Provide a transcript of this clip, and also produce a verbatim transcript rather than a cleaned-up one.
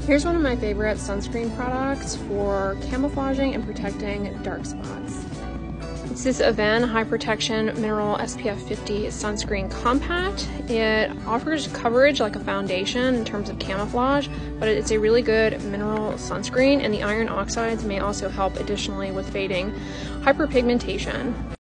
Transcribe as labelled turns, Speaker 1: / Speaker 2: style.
Speaker 1: Here's one of my favorite sunscreen products for camouflaging and protecting dark spots. It's this Aven High Protection Mineral S P F fifty Sunscreen Compact. It offers coverage like a foundation in terms of camouflage, but it's a really good mineral sunscreen, and the iron oxides may also help additionally with fading hyperpigmentation.